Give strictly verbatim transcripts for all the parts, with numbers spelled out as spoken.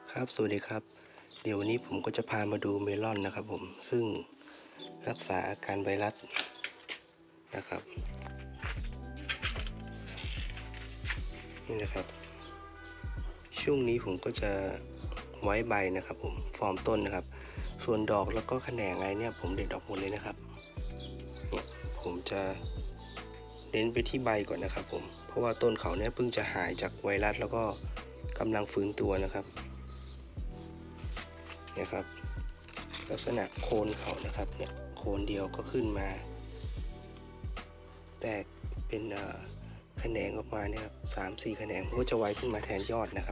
ครับสวัสดีครับเดี๋ยววันนี้ผมก็จะพามาดูเมลอนนะครับผมซึ่งรักษาอาการไวรัสนะครับนี่นะครับช่วงนี้ผมก็จะไว้ใบนะครับผมฟอร์มต้นนะครับส่วนดอกแล้วก็แขนงอะไรเนี่ยผมเด็ดออกหมดเลยนะครับเนี่ยผมจะเน้นไปที่ใบก่อนนะครับผมเพราะว่าต้นเขาเนี่ยเพิ่งจะหายจากไวรัสแล้วก็กำลังฟื้นตัวนะครับเนี่ยครับลักษณะโคนเขานะครับเนี่ยโคนเดียวก็ขึ้นมาแตกเป็นแขนงออกมาเนี่ยครับสามสี่แขนงมันก็จะไว้ขึ้นมาแทนยอดนะครับ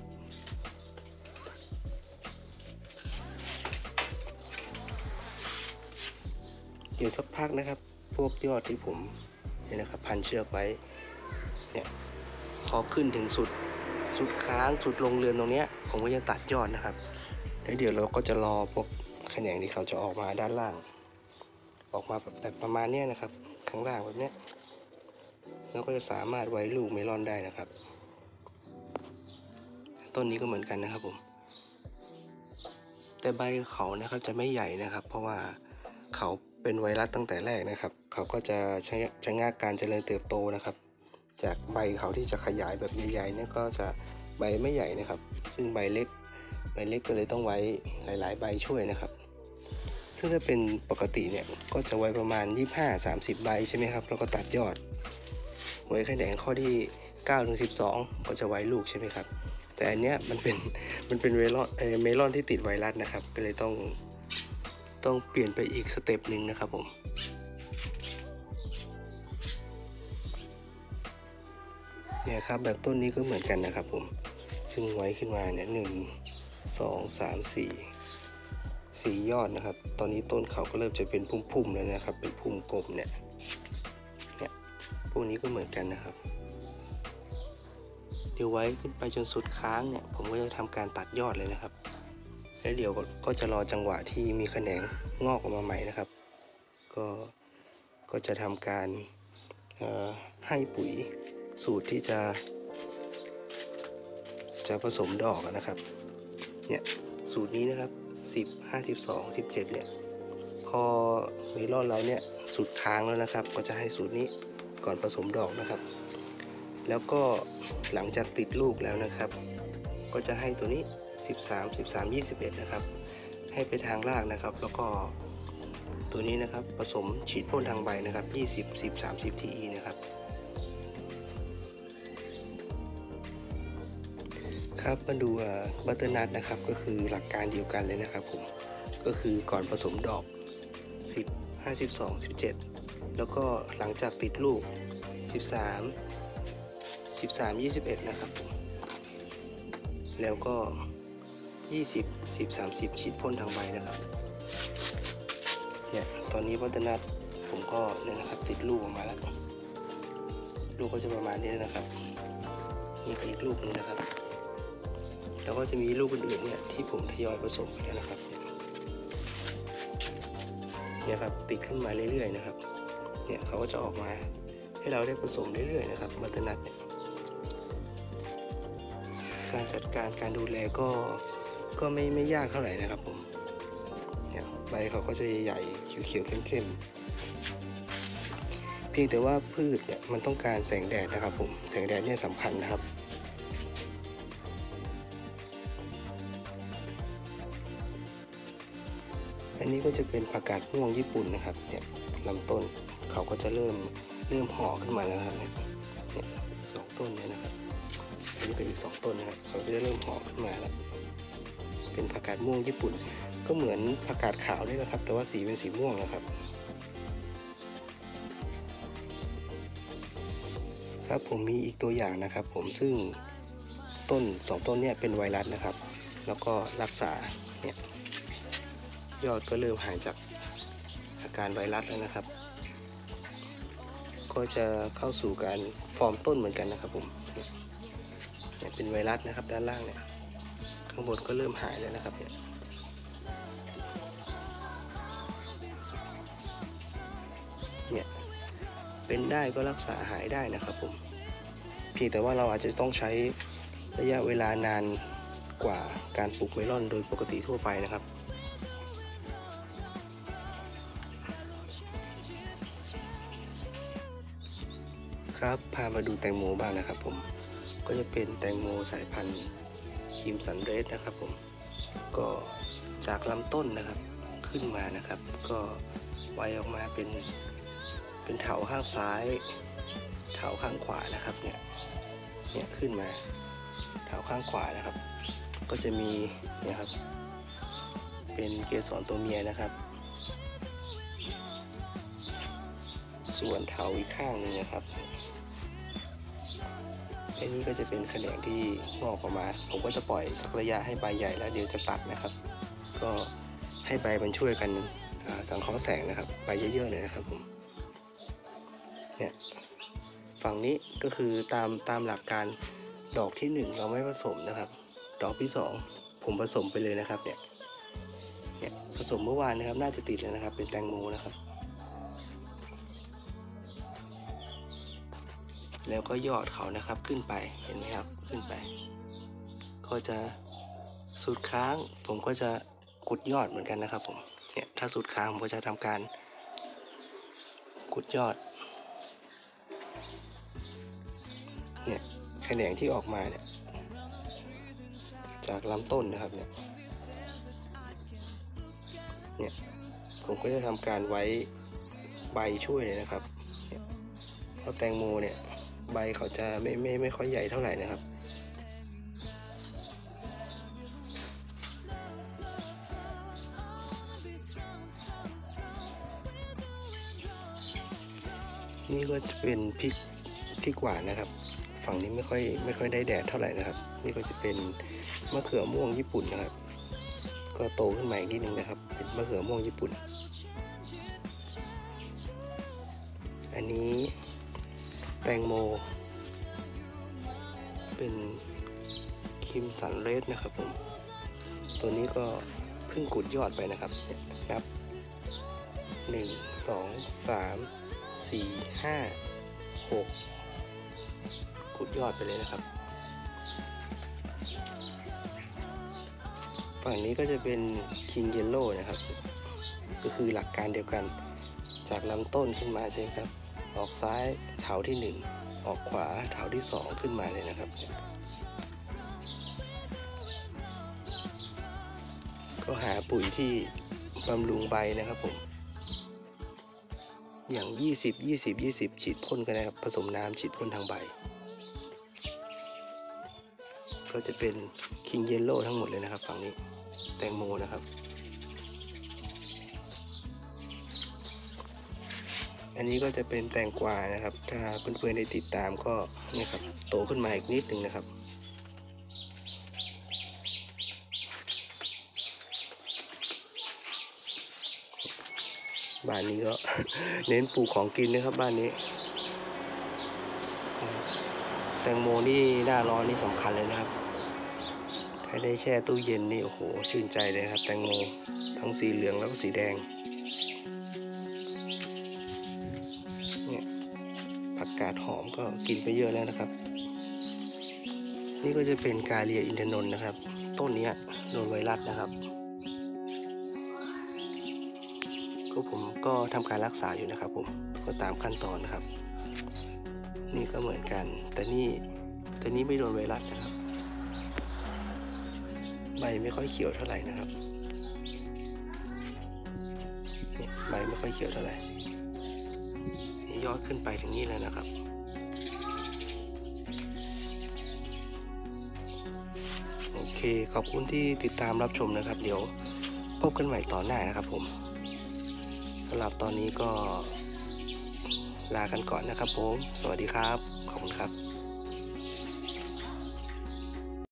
เดี๋ยวสักพักนะครับพวกยอดที่ผมเนี่ยนะครับพันเชือกไว้เนี่ยพอขึ้นถึงสุดสุดค้างสุดลงเรือนตรงเนี้ยผมก็จะตัดยอดนะครับแล้วเดี๋ยวเราก็จะรอพวกแขนงที่เขาจะออกมาด้านล่างออกมาแบบประมาณนี้นะครับข้างล่างแบบเนี้ยเราก็จะสามารถไว้ลูกเมลอนได้นะครับต้นนี้ก็เหมือนกันนะครับผมแต่ใบเขานะครับจะไม่ใหญ่นะครับเพราะว่าเขาเป็นไวรัสตั้งแต่แรกนะครับเขาก็จะใช้ชะงักการเจริญเติบโตนะครับจากใบเขาที่จะขยายแบบใหญ่ๆเนี่ยก็จะใบไม่ใหญ่นะครับซึ่งใบเล็กใบเล็กก็เลยต้องไว้หลายๆใบช่วยนะครับซึ่งถ้าเป็นปกติเนี่ยก็จะไว้ประมาณยี่สิบห้า สามสิบใบใช่ไหมครับแล้วก็ตัดยอดไว้แขนงข้อที่เก้าถึงสิบสองก็จะไว้ลูกใช่ไหมครับแต่อันเนี้ยมันเป็นมันเป็นเมลอนเมลอนที่ติดไวรัสนะครับก็เลยต้องต้องเปลี่ยนไปอีกสเต็ปหนึ่งนะครับผมเนี่ยครับแบบต้นนี้ก็เหมือนกันนะครับผมซึ่งไว้ขึ้นมาเนี่ยหนึ่งสองสามสี่สี่ยอดนะครับตอนนี้ต้นเขาก็เริ่มจะเป็นพุ่มๆแล้วนะครับเป็นพุ่มกลมเนี่ยเนี่ยพวกนี้ก็เหมือนกันนะครับเดี๋ยวไว้ขึ้นไปจนสุดค้างเนี่ยผมก็จะทำการตัดยอดเลยนะครับแล้วเดี๋ยวก็จะรอจังหวะที่มีแขนงงอกออกมาใหม่นะครับก็ก็จะทำการให้ปุ๋ยสูตรที่จะจะผสมดอกนะครับเนี่ยสูตรนี้นะครับสิบ ห้าสิบสอง สิบเจ็ดเนี่ยพอเมลอนเราเนี่ยสุดค้างแล้วนะครับก็จะให้สูตรนี้ก่อนผสมดอกนะครับแล้วก็หลังจากติดลูกแล้วนะครับก็จะให้ตัวนี้สิบสาม สิบสาม ยี่สิบเอ็ดนะครับให้ไปทางรากนะครับแล้วก็ตัวนี้นะครับผสมฉีดพ่นทางใบนะครับยี่สิบ สิบ สามสิบ ที อี นะครับครับมาดูบัตเตอร์นัทนะครับก็คือหลักการเดียวกันเลยนะครับผมก็คือก่อนผสมดอกสิบ ห้าสิบสอง สิบเจ็ดแล้วก็หลังจากติดลูกสิบสาม สิบสาม ยี่สิบเอ็ดนะครับแล้วก็ยี่สิบ สิบ สามสิบฉีดพ่นทางใบนะครับเนี่ยตอนนี้บัตเตอร์นัทผมก็เนี่ยนะครับติดลูกออกมาแล้วลูกก็จะประมาณนี้นะครับนี่อีกลูกนึงนะครับแล้วก็จะมีลูกอื่นๆเนี่ยที่ผมทยอยผสมไปแล้วนะครับเนี่ยครับติดขึ้นมาเรื่อยๆนะครับเนี่ยเขาก็จะออกมาให้เราได้ผสมเรื่อยๆนะครับบัตเตอร์นัทเนี่ยการจัดการการดูแลก็ก็ไม่ไม่ยากเท่าไหร่นะครับผมเนี่ยใบเขาก็จะใหญ่ๆเขียวๆเข้มๆเพียงแต่ว่าพืชเนี่ยมันต้องการแสงแดดนะครับผมแสงแดดเนี่ยสำคัญนะครับอันนี้ก็จะเป็นผักกาดม่วงญี่ปุ่นนะครับเนี่ยลำต้นเขาก็จะเริ่มเริ่มห่อขึ้นมาแล้วครับเนี่ยสองต้นเนี่ยนะครับอันนี้เป็นอีกสองต้นนะครับเขาจะเริ่มห่อขึ้นมาแล้วเป็นผักกาดม่วงญี่ปุ่นก็เหมือนผักกาดขาวนี่นะครับแต่ว่าสีเป็นสีม่วงนะครับครับผมมีอีกตัวอย่างนะครับผมซึ่งต้นสองต้นเนี่ยเป็นไวรัสนะครับแล้วก็รักษาเนี่ยยอดก็เริ่มหายจากอาการไวรัสแล้วนะครับก็จะเข้าสู่การฟอร์มต้นเหมือนกันนะครับผมเนี่ยเป็นไวรัสนะครับด้านล่างเนี่ยข้างบนก็เริ่มหายแล้วนะครับเนี่ยเนี่ยเป็นได้ก็รักษาหายได้นะครับผมเพียงแต่ว่าเราอาจจะต้องใช้ระยะเวลานานกว่าการปลูกเมลอนโดยปกติทั่วไปนะครับครับพามาดูแตงโมบ้างนะครับผมก็จะเป็นแตงโมสายพันธุ์ครีมสันเรดนะครับผมก็จากลำต้นนะครับขึ้นมานะครับก็ไว้ออกมาเป็นเป็นเถาข้างซ้ายเถาข้างขวานะครับเนี่ยเนี่ยขึ้นมาเถาข้างขวานะครับก็จะมีเนี่ยครับเป็นเกสรตัวเมียนะครับส่วนเถาอีกข้างหนึ่งนะครับอันนี้ก็จะเป็นแขนงที่งอกออกมาผมก็จะปล่อยสักระยะให้ใบใหญ่แล้วเดี๋ยวจะตัดนะครับก็ให้ใบมันช่วยกันสังเคราะห์แสงนะครับใบเยอะๆเลยนะครับผมเนี่ยฝั่งนี้ก็คือตามตามหลักการดอกที่หนึ่งเราไม่ผสมนะครับดอกที่สองผมผสมไปเลยนะครับเนี่ยเนี่ยผสมเมื่อวานนะครับน่าจะติดแล้วนะครับเป็นแตงโมนะครับแล้วก็ยอดเขานะครับขึ้นไปเห็นไหมครับขึ้นไปก็จะสุดค้างผมก็จะกุดยอดเหมือนกันนะครับผมเนี่ยถ้าสุดค้างผมก็จะทำการกุดยอดเนี่ยแขนงที่ออกมาเนี่ยจากลำต้นนะครับเนี่ยเนี่ยผมก็จะทำการไว้ใบช่วยเลยนะครับเพราะแตงโมเนี่ยใบเขาจะไม่ไม่ไม่ค่อยใหญ่เท่าไหร่นะครับนี่ก็จะเป็นพริกพริกหวานนะครับฝั่งนี้ไม่ค่อยไม่ค่อยได้แดดเท่าไหร่นะครับนี่ก็จะเป็นมะเขือม่วงญี่ปุ่นนะครับก็โตขึ้นมาอีกนิดนึงนะครับเป็นมะเขือม่วงญี่ปุ่นอันนี้แตงโมเป็นครีมสันเรดนะครับผมตัวนี้ก็เพิ่งกุดยอดไปนะครับนับหนึ่งสองสามสี่ห้าหกกุดยอดไปเลยนะครับฝั่งนี้ก็จะเป็นคิงเยลโล่นะครับก็คือหลักการเดียวกันจากลำต้นขึ้นมาใช่ไหมครับออกซ้ายเถาที่หนึ่งออกขวาเถาที่สองขึ้นมาเลยนะครับก็หาปุ๋ยที่บำรุงใบนะครับผมอย่างยี่สิบ ยี่สิบ ยี่สิบฉีดพ่นกันนะครับผสมน้ำฉีดพ่นทางใบก็จะเป็นคิงเยลโล่ทั้งหมดเลยนะครับฝั่งนี้แตงโมนะครับอันนี้ก็จะเป็นแตงกวานะครับถ้าเพื่อนๆได้ติดตามก็นี่ครับโตขึ้นมาอีกนิดนึงนะครับบ้านนี้ก็ เน้นปลูกของกินนะครับบ้านนี้แตงโมนี่หน้าร้อนนี่สำคัญเลยนะครับถ้าได้แช่ตู้เย็นนี่โอ้โหชื่นใจเลยครับแตงโมทั้งสีเหลืองแล้วก็สีแดงเนี่ยผักกาดหอมก็กินไปเยอะแล้วนะครับนี่ก็จะเป็นกาเลียอินทนนท์นะครับต้นนี้โดนไวรัสนะครับก็ผมก็ทำการรักษาอยู่นะครับผมก็ตามขั้นตอนนะครับนี่ก็เหมือนกันแต่นี่แต่นี่ไม่โดนไวรัสนะครับใบไม่ค่อยเขียวเท่าไหร่นะครับเนี่ยใบไม่ค่อยเขียวเท่าไหร่นี่ยอดขึ้นไปถึงนี่แล้วนะครับโอเคขอบคุณที่ติดตามรับชมนะครับเดี๋ยวพบกันใหม่ตอนหน้านะครับผมสำหรับตอนนี้ก็ลากันก่อนนะครับผมสวัสดีครับขอบคุณครับ